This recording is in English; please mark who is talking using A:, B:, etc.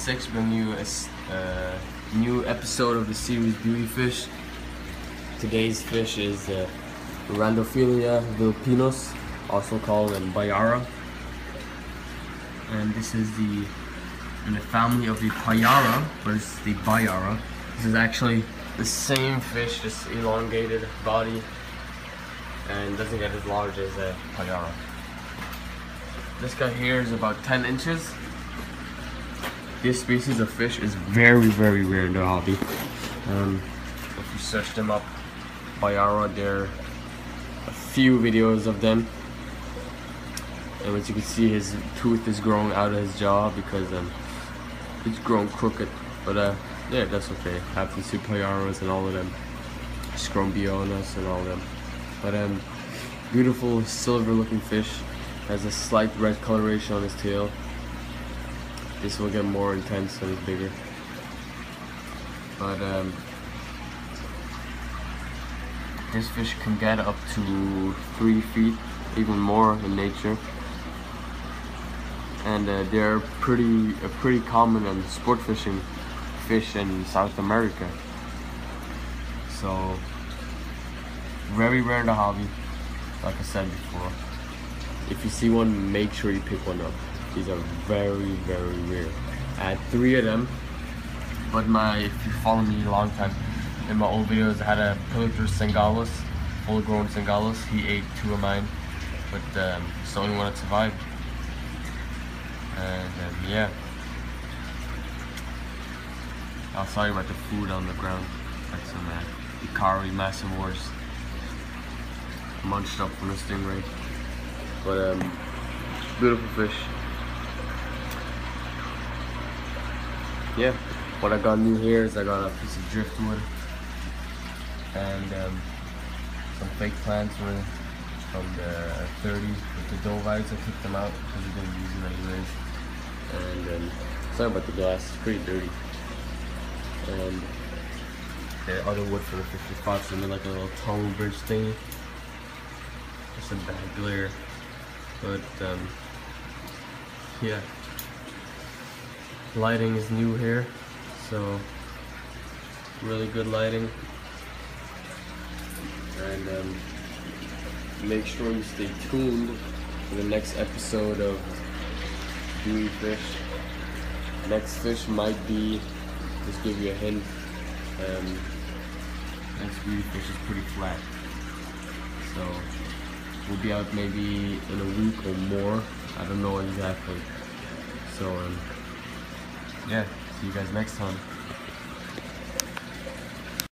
A: 6, bringing you a new episode of the series Beauty Fish. Today's fish is Randophilia vilpinus, also called Bayara. And this is in the family of the Payara, but it's the Bayara. This is actually the same fish, just elongated body, and doesn't get as large as a Payara. This guy here is about 10 inches. This species of fish is very, very rare in the hobby. If you search them up, Bayara, there are a few videos of them. And as you can see, his tooth is growing out of his jaw because it's grown crooked. But yeah, that's okay. Happens to Payaras and all of them. Scrombionas and all of them. But beautiful silver looking fish. Has a slight red coloration on his tail. This will get more intense when it's bigger. But this fish can get up to 3 feet, even more in nature. And they're pretty common and sport fishing fish in South America. So very rare in the hobby, like I said before. If you see one, make sure you pick one up. These are very, very rare. I had 3 of them, but if you follow me a long time, in my old videos I had a Pileatus singalis, full grown singalis. He ate 2 of mine, but it's the only one that survived. And yeah. Oh, sorry about the food on the ground. That's some Ikari massivores munched up from the stingray. But beautiful fish. Yeah, what I got new here is I got a piece of driftwood and some fake plants from the 30 with the Dovites. I took them out because we didn't use them anyways. And sorry about the glass, it's pretty dirty. And the other wood for the 55, so I made like a little tongue bridge thing. Just a bad glare. But yeah, lighting is new here, so really good lighting. And make sure you stay tuned for the next episode of Beauty Fish. Next fish might be, just give you a hint, next Beauty Fish is pretty flat, so we'll be out maybe in a week or more. I don't know exactly. So yeah, see you guys next time.